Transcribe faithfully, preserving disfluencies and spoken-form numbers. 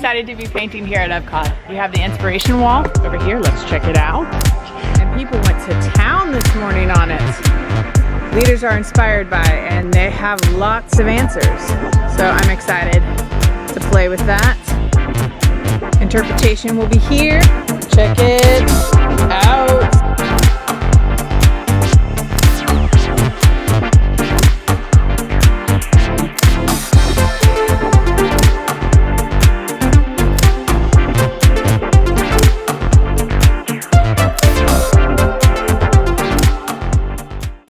excited to be painting here at EPCOT. We have the inspiration wall over here. Let's check it out. And people went to town this morning on it. Leaders are inspired by it, and they have lots of answers. So I'm excited to play with that. Interpretation will be here. Check it